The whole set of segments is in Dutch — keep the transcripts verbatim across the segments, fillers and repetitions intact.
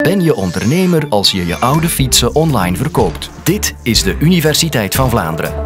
Ben je ondernemer als je je oude fietsen online verkoopt? Dit is de Universiteit van Vlaanderen.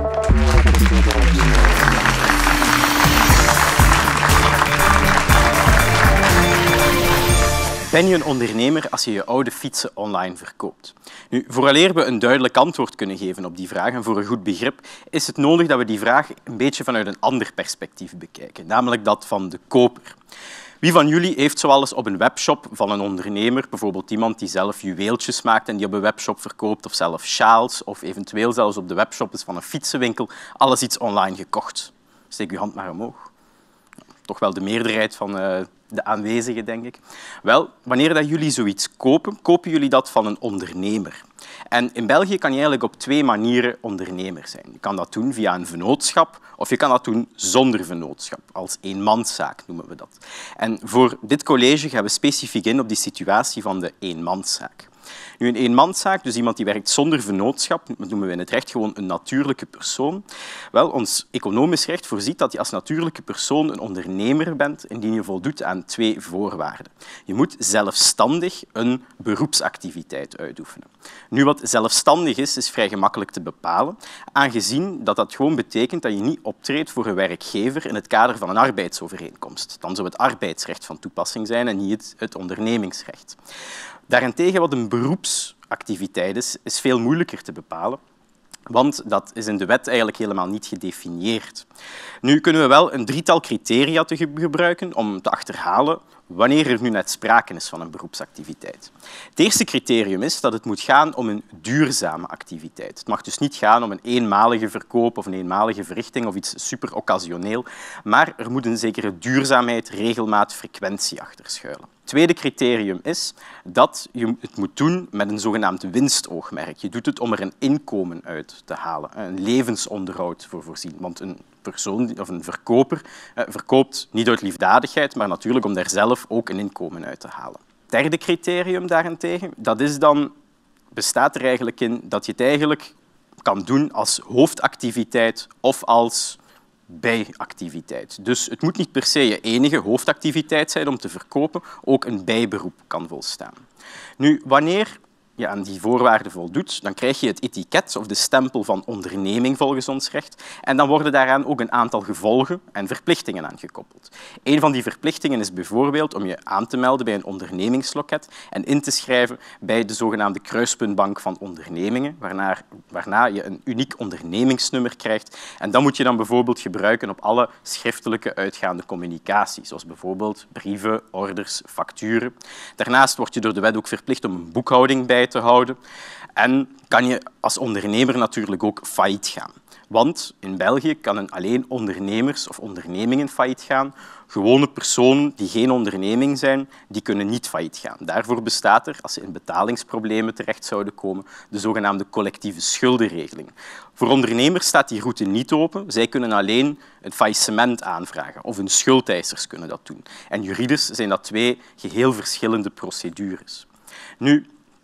Ben je een ondernemer als je je oude fietsen online verkoopt? Nu, vooraleer we een duidelijk antwoord kunnen geven op die vraag en voor een goed begrip, is het nodig dat we die vraag een beetje vanuit een ander perspectief bekijken, namelijk dat van de koper. Wie van jullie heeft zoal eens op een webshop van een ondernemer, bijvoorbeeld iemand die zelf juweeltjes maakt en die op een webshop verkoopt, of zelf sjaals, of eventueel zelfs op de webshop is van een fietsenwinkel, alles iets online gekocht? Steek uw hand maar omhoog. Toch wel de meerderheid van uh, de aanwezigen, denk ik. Wel, wanneer dat jullie zoiets kopen, kopen jullie dat van een ondernemer. En in België kan je eigenlijk op twee manieren ondernemer zijn. Je kan dat doen via een vennootschap of je kan dat doen zonder vennootschap. Als eenmanszaak noemen we dat. En voor dit college gaan we specifiek in op die situatie van de eenmanszaak. Nu, een eenmanszaak, dus iemand die werkt zonder vennootschap, noemen we in het recht gewoon een natuurlijke persoon. Wel, ons economisch recht voorziet dat je als natuurlijke persoon een ondernemer bent indien je voldoet aan twee voorwaarden. Je moet zelfstandig een beroepsactiviteit uitoefenen. Nu, wat zelfstandig is, is vrij gemakkelijk te bepalen, aangezien dat dat gewoon betekent dat je niet optreedt voor een werkgever in het kader van een arbeidsovereenkomst. Dan zou het arbeidsrecht van toepassing zijn en niet het, het ondernemingsrecht. Daarentegen, wat een beroepsactiviteit is, is veel moeilijker te bepalen, want dat is in de wet eigenlijk helemaal niet gedefinieerd. Nu kunnen we wel een drietal criteria te gebruiken om te achterhalen wanneer er nu net sprake is van een beroepsactiviteit. Het eerste criterium is dat het moet gaan om een duurzame activiteit. Het mag dus niet gaan om een eenmalige verkoop of een eenmalige verrichting of iets super occasioneel, maar er moet een zekere duurzaamheid, regelmaat, frequentie achter schuilen. Het tweede criterium is dat je het moet doen met een zogenaamd winstoogmerk. Je doet het om er een inkomen uit te halen, een levensonderhoud voor voorzien. Want een persoon of een verkoper eh, verkoopt niet uit liefdadigheid, maar natuurlijk om daar zelf ook een inkomen uit te halen. Het derde criterium daarentegen, dat is dan, bestaat er eigenlijk in dat je het eigenlijk kan doen als hoofdactiviteit of als bijactiviteit. Dus het moet niet per se je enige hoofdactiviteit zijn om te verkopen, ook een bijberoep kan volstaan. Nu, wanneer je aan die voorwaarden voldoet, dan krijg je het etiket of de stempel van onderneming volgens ons recht en dan worden daaraan ook een aantal gevolgen en verplichtingen aan gekoppeld. Een van die verplichtingen is bijvoorbeeld om je aan te melden bij een ondernemingsloket en in te schrijven bij de zogenaamde kruispuntbank van ondernemingen, waarna, waarna je een uniek ondernemingsnummer krijgt en dat moet je dan bijvoorbeeld gebruiken op alle schriftelijke uitgaande communicatie, zoals bijvoorbeeld brieven, orders, facturen. Daarnaast word je door de wet ook verplicht om een boekhouding bij te houden. En kan je als ondernemer natuurlijk ook failliet gaan. Want in België kan alleen ondernemers of ondernemingen failliet gaan. Gewone personen die geen onderneming zijn, die kunnen niet failliet gaan. Daarvoor bestaat er, als ze in betalingsproblemen terecht zouden komen, de zogenaamde collectieve schuldenregeling. Voor ondernemers staat die route niet open. Zij kunnen alleen een faillissement aanvragen of hun schuldeisers kunnen dat doen. En juridisch zijn dat twee geheel verschillende procedures. Nu,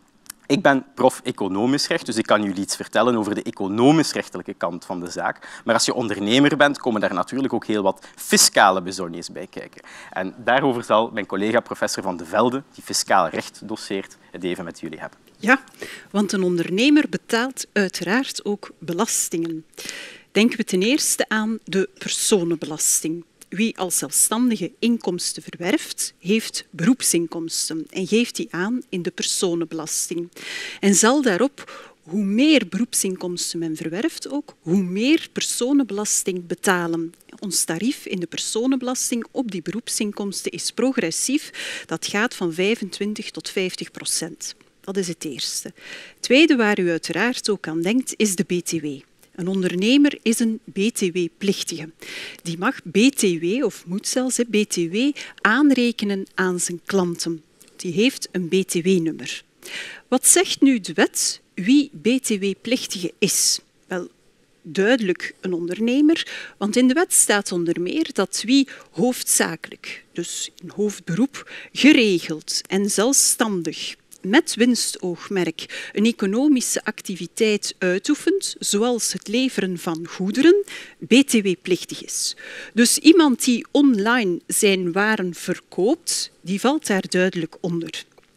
ik ben prof economisch recht, dus ik kan jullie iets vertellen over de economisch-rechtelijke kant van de zaak. Maar als je ondernemer bent, komen daar natuurlijk ook heel wat fiscale bezonjes bij kijken. En daarover zal mijn collega professor Van de Velde, die fiscaal recht doseert, het even met jullie hebben. Ja, want een ondernemer betaalt uiteraard ook belastingen. Denken we ten eerste aan de personenbelasting. Wie als zelfstandige inkomsten verwerft, heeft beroepsinkomsten en geeft die aan in de personenbelasting. En zal daarop, hoe meer beroepsinkomsten men verwerft, ook, hoe meer personenbelasting betalen. Ons tarief in de personenbelasting op die beroepsinkomsten is progressief. Dat gaat van vijfentwintig tot vijftig procent. Dat is het eerste. Het tweede waar u uiteraard ook aan denkt, is de B T W. Een ondernemer is een B T W-plichtige. Die mag B T W, of moet zelfs B T W, aanrekenen aan zijn klanten. Die heeft een B T W-nummer. Wat zegt nu de wet wie B T W-plichtige is? Wel, duidelijk een ondernemer, want in de wet staat onder meer dat wie hoofdzakelijk, dus in hoofdberoep, geregeld en zelfstandig met winstoogmerk een economische activiteit uitoefent, zoals het leveren van goederen, B T W-plichtig is. Dus iemand die online zijn waren verkoopt, die valt daar duidelijk onder.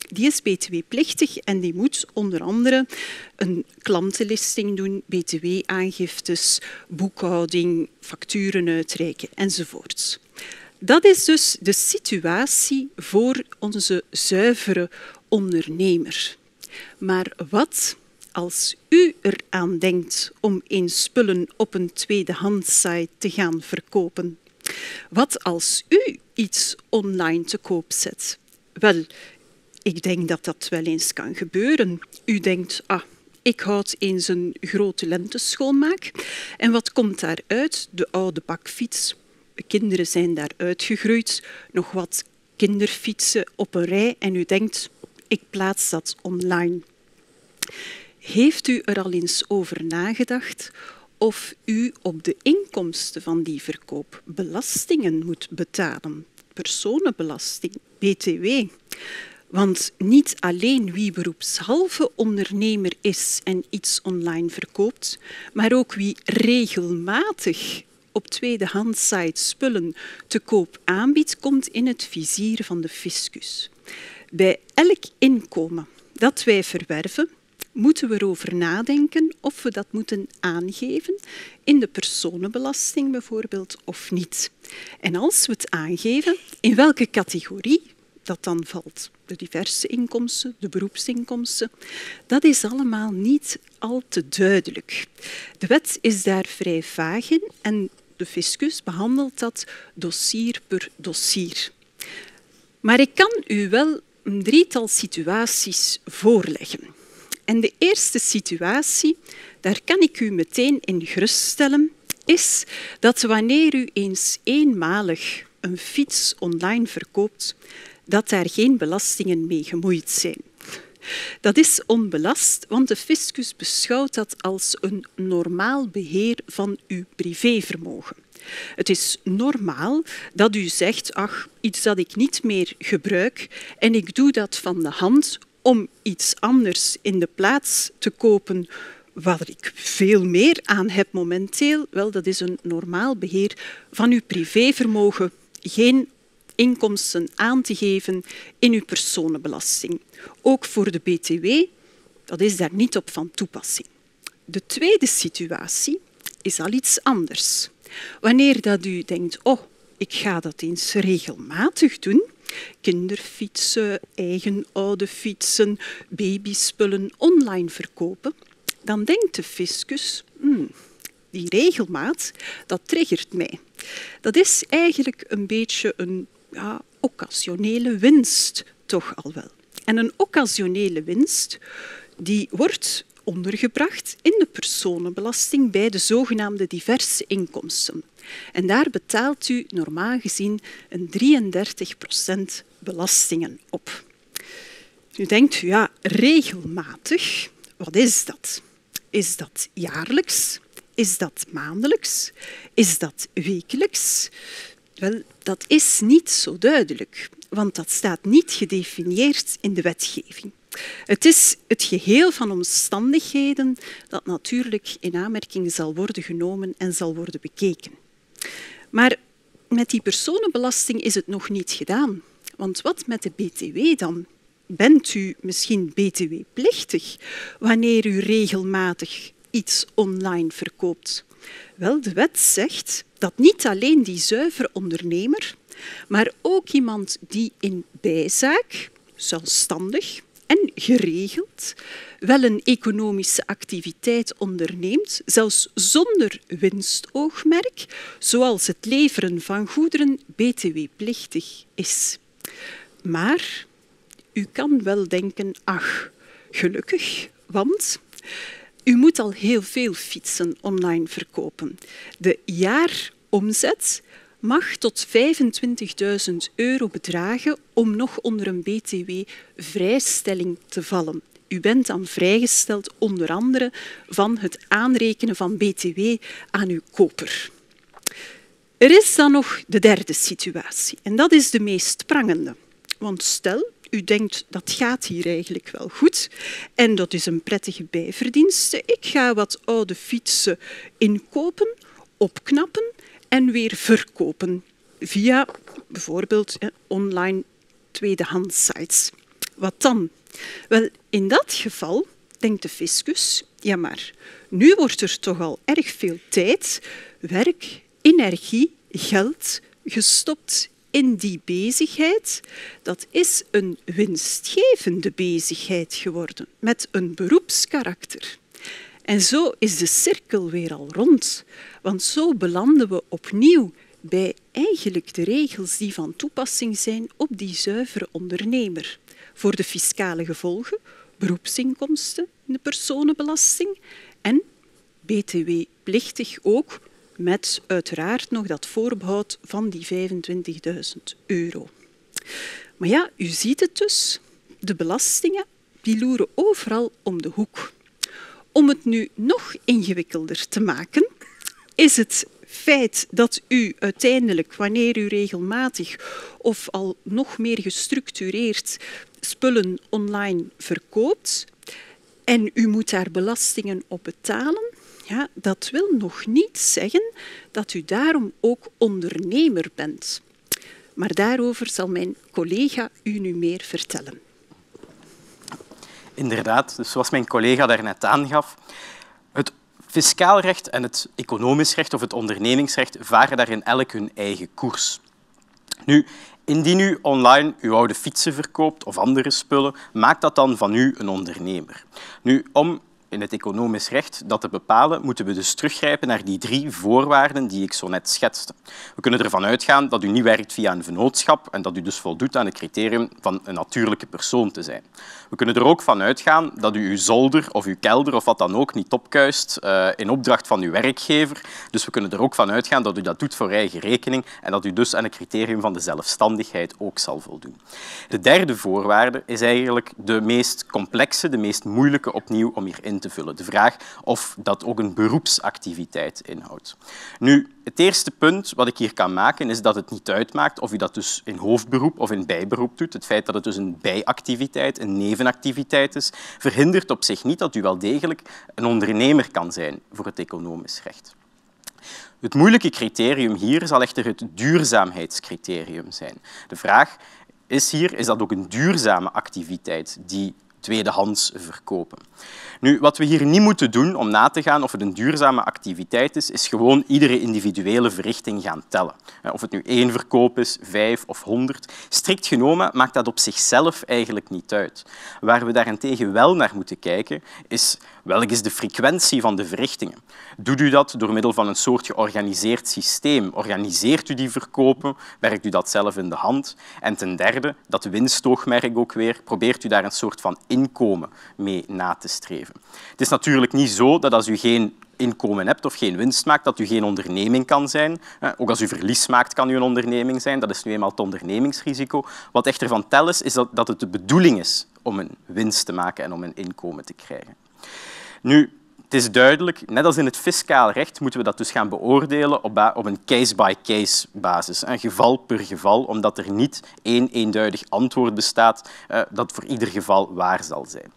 die is B T W-plichtig en die moet onder andere een klantenlisting doen, B T W-aangiftes, boekhouding, facturen uitreiken enzovoort. Dat is dus de situatie voor onze zuivere ondernemer. Maar wat als u eraan denkt om eens spullen op een tweedehandssite te gaan verkopen? Wat als u iets online te koop zet? Wel, ik denk dat dat wel eens kan gebeuren. U denkt, ah, ik houd eens een grote lenteschoonmaak. En wat komt daaruit? De oude bakfiets. De kinderen zijn daar uitgegroeid. Nog wat kinderfietsen op een rij. En u denkt, ik plaats dat online. Heeft u er al eens over nagedacht of u op de inkomsten van die verkoop belastingen moet betalen? Personenbelasting, B T W. Want niet alleen wie beroepshalve ondernemer is en iets online verkoopt, maar ook wie regelmatig op tweedehandsites spullen te koop aanbiedt, komt in het vizier van de fiscus. Bij elk inkomen dat wij verwerven, moeten we erover nadenken of we dat moeten aangeven in de personenbelasting bijvoorbeeld of niet. En als we het aangeven, in welke categorie dat dan valt. De diverse inkomsten, de beroepsinkomsten, dat is allemaal niet al te duidelijk. De wet is daar vrij vaag in en de fiscus behandelt dat dossier per dossier. Maar ik kan u wel een drietal situaties voorleggen. En de eerste situatie, daar kan ik u meteen in geruststellen, is dat wanneer u eens eenmalig een fiets online verkoopt, dat daar geen belastingen mee gemoeid zijn. Dat is onbelast, want de fiscus beschouwt dat als een normaal beheer van uw privévermogen. Het is normaal dat u zegt, ach, iets dat ik niet meer gebruik en ik doe dat van de hand om iets anders in de plaats te kopen waar ik veel meer aan heb momenteel. Wel, dat is een normaal beheer van uw privévermogen. Geen inkomsten aan te geven in uw personenbelasting. Ook voor de B T W, dat is daar niet op van toepassing. De tweede situatie is al iets anders. Wanneer dat u denkt, oh, ik ga dat eens regelmatig doen, kinderfietsen, eigen oude fietsen, babyspullen online verkopen, dan denkt de fiscus, hmm, die regelmaat, dat triggert mij. Dat is eigenlijk een beetje een ja, occasionele winst, toch al wel. En een occasionele winst die wordt ondergebracht in de personenbelasting bij de zogenaamde diverse inkomsten. En daar betaalt u normaal gezien een drieëndertig procent belastingen op. U denkt, ja, regelmatig, wat is dat? Is dat jaarlijks? Is dat maandelijks? Is dat wekelijks? Wel, dat is niet zo duidelijk, want dat staat niet gedefinieerd in de wetgeving. Het is het geheel van omstandigheden dat natuurlijk in aanmerking zal worden genomen en zal worden bekeken. Maar met die personenbelasting is het nog niet gedaan. Want wat met de B T W dan? Bent u misschien B T W-plichtig wanneer u regelmatig iets online verkoopt? Wel, de wet zegt dat niet alleen die zuivere ondernemer, maar ook iemand die in bijzaak, zelfstandig en geregeld wel een economische activiteit onderneemt, zelfs zonder winstoogmerk, zoals het leveren van goederen, B T W-plichtig is. Maar u kan wel denken, ach, gelukkig, want u moet al heel veel fietsen online verkopen. De jaaromzet mag tot vijfentwintigduizend euro bedragen om nog onder een B T W-vrijstelling te vallen. U bent dan vrijgesteld onder andere van het aanrekenen van B T W aan uw koper. Er is dan nog de derde situatie en dat is de meest prangende. Want stel, u denkt dat gaat hier eigenlijk wel goed en dat is een prettige bijverdienste. Ik ga wat oude fietsen inkopen, opknappen en weer verkopen via bijvoorbeeld online tweedehandsites. Wat dan? Wel, in dat geval denkt de fiscus, ja maar, nu wordt er toch al erg veel tijd, werk, energie, geld gestopt in die bezigheid. Dat is een winstgevende bezigheid geworden, met een beroepskarakter. En zo is de cirkel weer al rond, want zo belanden we opnieuw bij eigenlijk de regels die van toepassing zijn op die zuivere ondernemer. Voor de fiscale gevolgen, beroepsinkomsten, de personenbelasting en B T W-plichtig ook, met uiteraard nog dat voorbehoud van die vijfentwintigduizend euro. Maar ja, u ziet het dus, de belastingen die loeren overal om de hoek. Om het nu nog ingewikkelder te maken, is het feit dat u uiteindelijk, wanneer u regelmatig of al nog meer gestructureerd spullen online verkoopt en u moet daar belastingen op betalen, ja, dat wil nog niet zeggen dat u daarom ook ondernemer bent. Maar daarover zal mijn collega u nu meer vertellen. Inderdaad, dus zoals mijn collega daarnet aangaf, het fiscaal recht en het economisch recht of het ondernemingsrecht varen daarin elk hun eigen koers. Nu, indien u online uw oude fietsen verkoopt of andere spullen, maakt dat dan van u een ondernemer. Nu, om in het economisch recht dat te bepalen, moeten we dus teruggrijpen naar die drie voorwaarden die ik zo net schetste. We kunnen ervan uitgaan dat u niet werkt via een vennootschap en dat u dus voldoet aan het criterium van een natuurlijke persoon te zijn. We kunnen er ook van uitgaan dat u uw zolder of uw kelder of wat dan ook niet opkuist uh, in opdracht van uw werkgever. Dus we kunnen er ook van uitgaan dat u dat doet voor eigen rekening en dat u dus aan het criterium van de zelfstandigheid ook zal voldoen. De derde voorwaarde is eigenlijk de meest complexe, de meest moeilijke opnieuw om hierin te vullen. De vraag of dat ook een beroepsactiviteit inhoudt. Nu, het eerste punt wat ik hier kan maken is dat het niet uitmaakt of u dat dus in hoofdberoep of in bijberoep doet. Het feit dat het dus een bijactiviteit, een nevenactiviteit is, verhindert op zich niet dat u wel degelijk een ondernemer kan zijn voor het economisch recht. Het moeilijke criterium hier zal echter het duurzaamheidscriterium zijn. De vraag is hier, is dat ook een duurzame activiteit die tweedehands verkopen? Nu, wat we hier niet moeten doen om na te gaan of het een duurzame activiteit is, is gewoon iedere individuele verrichting gaan tellen. Of het nu één verkoop is, vijf of honderd. Strikt genomen maakt dat op zichzelf eigenlijk niet uit. Waar we daarentegen wel naar moeten kijken, is welke is de frequentie van de verrichtingen. Doet u dat door middel van een soort georganiseerd systeem? Organiseert u die verkopen? Werkt u dat zelf in de hand? En ten derde, dat winstoogmerk ook weer, probeert u daar een soort van inkomen mee na te streven. Het is natuurlijk niet zo dat als u geen inkomen hebt of geen winst maakt, dat u geen onderneming kan zijn. Ook als u verlies maakt, kan u een onderneming zijn. Dat is nu eenmaal het ondernemingsrisico. Wat echter van tel is, is dat, dat het de bedoeling is om een winst te maken en om een inkomen te krijgen. Nu, het is duidelijk, net als in het fiscaal recht, moeten we dat dus gaan beoordelen op, op een case-by-case basis. Een geval per geval, omdat er niet één eenduidig antwoord bestaat uh, dat voor ieder geval waar zal zijn.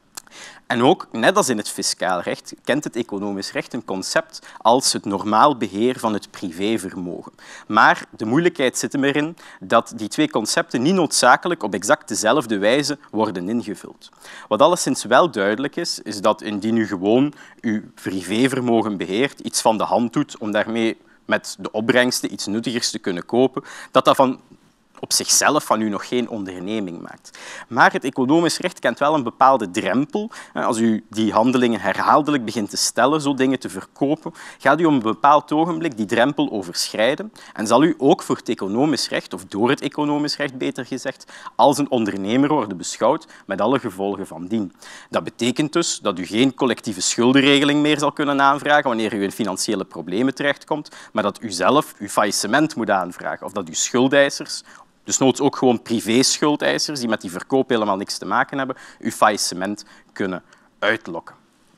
En ook, net als in het fiscaal recht, kent het economisch recht een concept als het normaal beheer van het privévermogen. Maar de moeilijkheid zit erin dat die twee concepten niet noodzakelijk op exact dezelfde wijze worden ingevuld. Wat alleszins wel duidelijk is, is dat indien u gewoon uw privévermogen beheert, iets van de hand doet om daarmee met de opbrengsten iets nuttigers te kunnen kopen, dat dat van op zichzelf van u nog geen onderneming maakt. Maar het economisch recht kent wel een bepaalde drempel. Als u die handelingen herhaaldelijk begint te stellen, zo dingen te verkopen, gaat u op een bepaald ogenblik die drempel overschrijden en zal u ook voor het economisch recht, of door het economisch recht beter gezegd, als een ondernemer worden beschouwd met alle gevolgen van dien. Dat betekent dus dat u geen collectieve schuldenregeling meer zal kunnen aanvragen wanneer u in financiële problemen terechtkomt, maar dat u zelf uw faillissement moet aanvragen of dat uw schuldeisers, dus noods ook gewoon privé-schuldeisers die met die verkoop helemaal niks te maken hebben, uw faillissement kunnen uitlokken.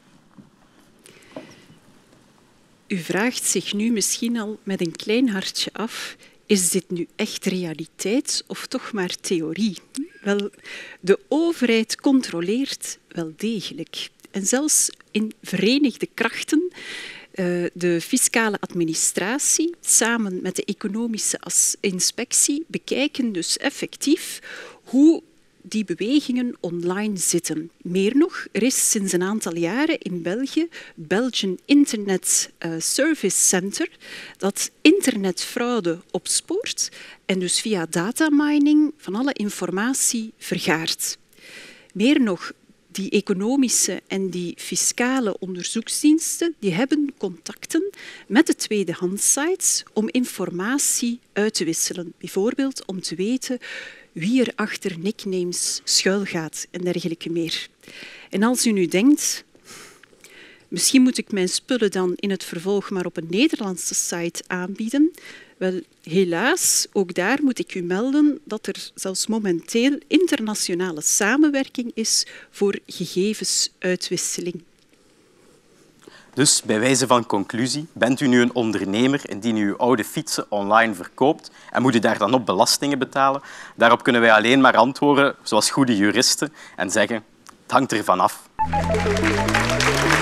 U vraagt zich nu misschien al met een klein hartje af, is dit nu echt realiteit of toch maar theorie? Wel, de overheid controleert wel degelijk. En zelfs in verenigde krachten, de fiscale administratie samen met de economische inspectie bekijken dus effectief hoe die bewegingen online zitten. Meer nog, er is sinds een aantal jaren in België Belgian Internet uh, Service Center dat internetfraude opspoort en dus via datamining van alle informatie vergaart. Meer nog, die economische en die fiscale onderzoeksdiensten die hebben contacten met de tweedehandsites om informatie uit te wisselen. Bijvoorbeeld om te weten wie er achter nicknames schuilgaat en dergelijke meer. En als u nu denkt, misschien moet ik mijn spullen dan in het vervolg maar op een Nederlandse site aanbieden. Wel, helaas, ook daar moet ik u melden dat er zelfs momenteel internationale samenwerking is voor gegevensuitwisseling. Dus bij wijze van conclusie, bent u nu een ondernemer indien u uw oude fietsen online verkoopt en moet u daar dan op belastingen betalen? Daarop kunnen wij alleen maar antwoorden zoals goede juristen en zeggen, het hangt ervan af.